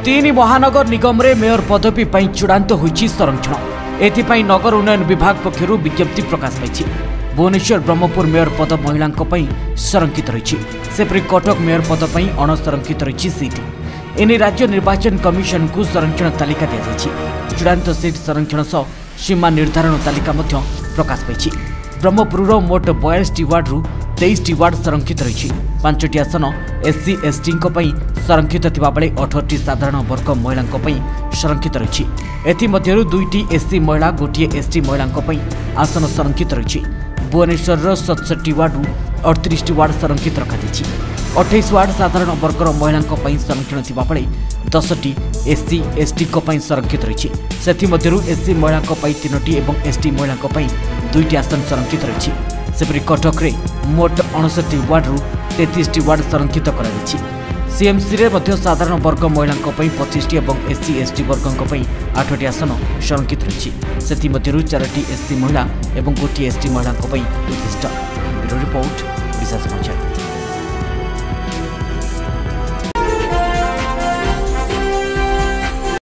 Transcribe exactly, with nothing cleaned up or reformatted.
तीन महानगर निगम रे मेयर पदवी पर चूड़ांत होईछि संरक्षण। एथिपाई नगर उन्नयन विभाग पक्षरु विज्ञप्ति प्रकाश पाइछि। भुवनेश्वर ब्रह्मपुर मेयर पद महिलां संरक्षित रही। सेपरी कटक मेयर पद पर अणसंरक्षित रही सीट। एने राज्य निर्वाचन कमिशन को संरक्षण तालिका दी जाइछि। चूड़ांत सीट संरक्षण सह सीमा निर्धारण तालिका मध्य प्रकाश पाइछि। ब्रह्मपुर मोट बयालीस वार्ड तेईस वार्ड संरक्षित रही। पांचटी आसन एससी एसटी संरक्षित थिबा बेले अठारह साधारण वर्ग महिलां संरक्षित रही। एथिमध्यरु दुईटी एससी महिला गोटे एसटी महिलां आसन संरक्षित रही। भुवनेश्वर सतसठी वार्ड अड़तीस वार्ड संरक्षित रखाଯାଇଛି। अट्ठाईस वार्ड साधारण वर्गर महिलां संरक्षण थिबा बेले दसटी एससी एसटी संरक्षित रही। सेथिमध्यरु एससी महिलां तीनोटी एवं एसटी महिलां दुईटी आसन संरक्षित रही। सेपरी कटक रे मोट अड़सठ वार्ड तैंतीस वार्ड संरक्षित कराଯାଇଛି। सीएमसी रे मध्य साधारण वर्ग महिलां पच्चीस और एससी एसटी वर्गों आठटी आसन संरक्षित रही। सेथिमध्यरु चारोटी एससी महिला और गोटे एसटी महिलां उद्दिष्ट। ब्यूरो रिपोर्ट, ओडिशा समाचार।